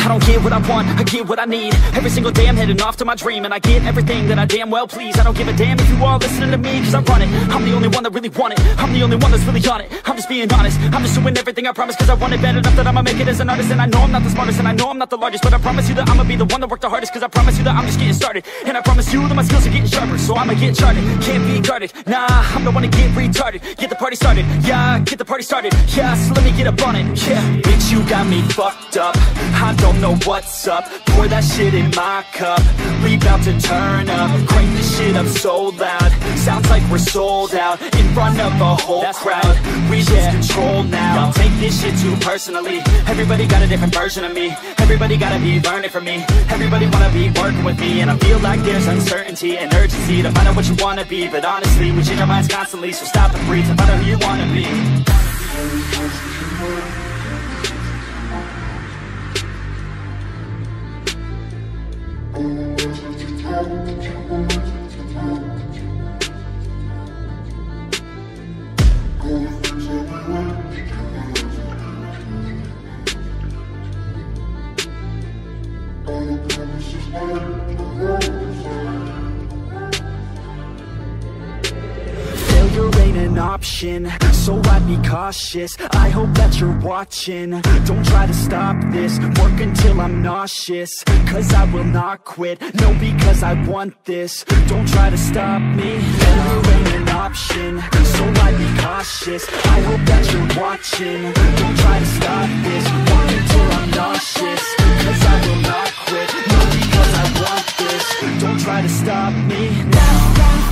I don't get what I want, I get what I need. Every single day I'm heading off to my dream, and I get everything that I damn well please. I don't give a damn if you all listening to me, cause I run it. I'm the only one that really want it, I'm the only one that's really on it. I'm just being honest, I'm just doing everything I promise, cause I want it bad enough that I'ma make it as an artist. And I know I'm not the smartest, and I know I'm not the largest, but I promise you that I'ma be the one that worked the hardest. Cause I promise you that I'm just getting started, and I promise you that my skills are getting sharper. So I'ma get charted, can't be guarded. Nah, I'm the one to get retarded. Get the party started, yeah, get the party started. Yeah, so let me get up on it, yeah. Bitch, you got me fucked up, I don't know what's up. Pour that shit in my cup, we bout to turn up. Crank this shit up so loud, sounds like we're sold out. In front of a whole crowd, we lose control now. Y'all take this shit too personally. Everybody got a different version of me, everybody gotta be learning from me. Everybody wanna be working with me, and I feel like there's uncertainty and urgency to find out what you wanna be. But honestly, we change our minds constantly, so stop and breathe and find out who you wanna be. Failure ain't an option, so I'd be cautious. I hope that you're watching. Don't try to stop this, work until I'm nauseous. Cause I will not quit, no, because I want this. Don't try to stop me, failure ain't an option, so I'd be cautious. I hope that you're watching. Don't try to stop this, work until I'm nauseous. Cause I will not quit, no, because I want this. Don't try to stop me now.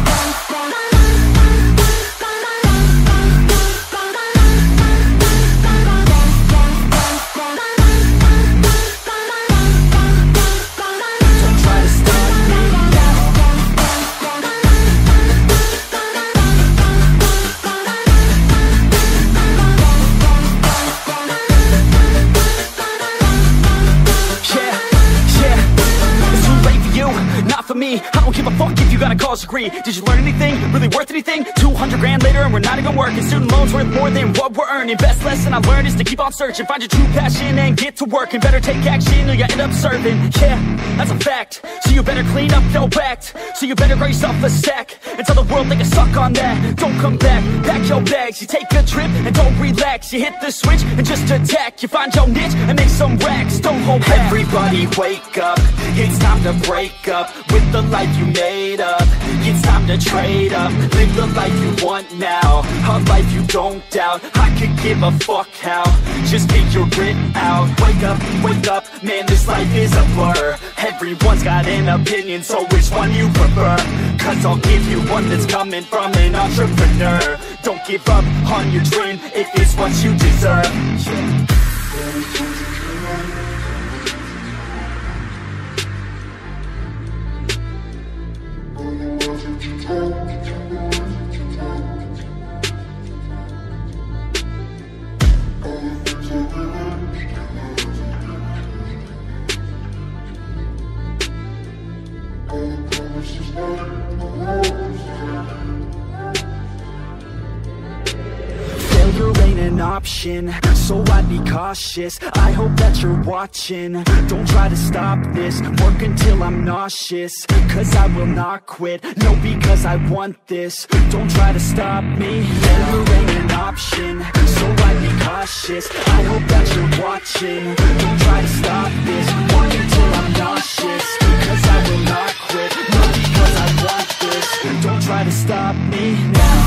Me, I don't give a fuck if you got a college degree. Did you learn anything? Really worth anything? 200 grand later and we're not even working. Student loans worth more than what we're earning. Best lesson I learned is to keep on searching. Find your true passion and get to work. And better take action or you end up serving. Yeah, that's a fact. So you better clean up your act. So you better grow yourself a sack and tell the world they can suck on that. Don't come back, pack your bags. You take a trip and don't relax. You hit the switch and just attack. You find your niche and make some racks. Don't hold back. Everybody wake up, it's time to break up with the life you made up. It's time to trade up, live the life you want now, a life you don't doubt. I could give a fuck how, just get your grit out. Wake up, man, this life is a blur. Everyone's got an opinion, so which one you prefer? Cause I'll give you one that's coming from an entrepreneur. Don't give up on your dream if it's what you deserve. Failure ain't an option, so I'd be cautious. I hope that you're watching. Don't try to stop this, work until I'm nauseous. Cause I will not quit, no, because I want this. Don't try to stop me, failure ain't an option, so I'd be cautious. I hope that you're watching. Don't try to stop this, work until I'm nauseous. Cause I will not quit, no, because I want this. Don't try to stop me now.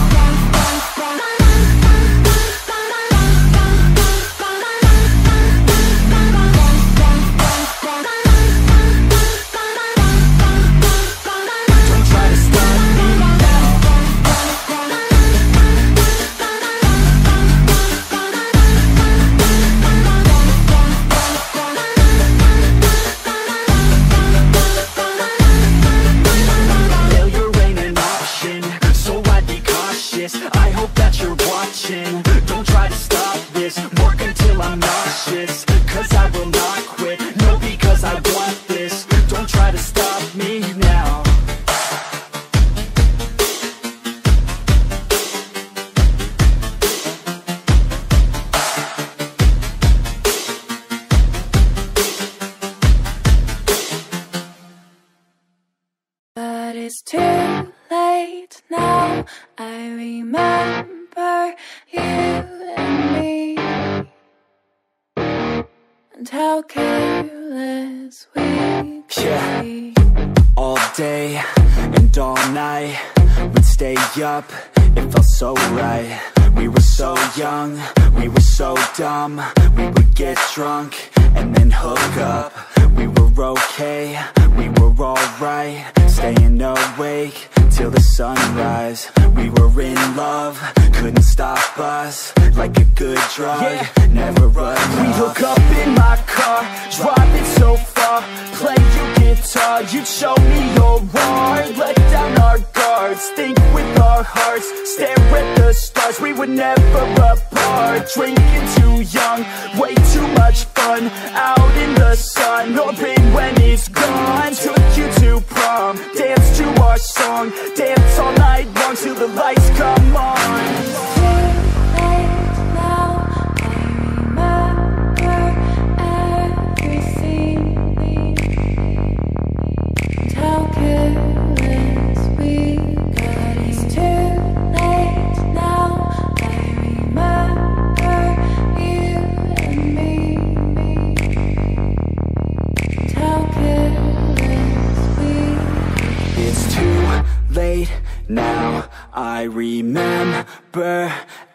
It's too late now. I remember you and me, and how careless we could be. All day and all night, we'd stay up, it felt so right. We were so young, we were so dumb. We would get drunk and then hook up. We were okay, we were alright, staying awake till the sunrise. We were in love, couldn't stop us, like a good drug, never run off. We'd hook up in my car, driving so far, play your guitar, you'd show me your art. Let down our guards, think with our hearts, stare at the stars. We were never apart, drinking too young, way too much fun, out in the sun, hoping when it's gone. Took you to prom, dance to our song, dance all night long till the lights come on. Now I remember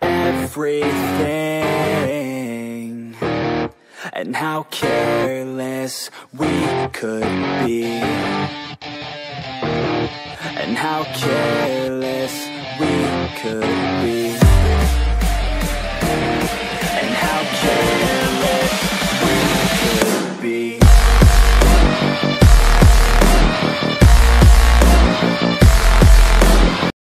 everything, and how careless we could be, and how careless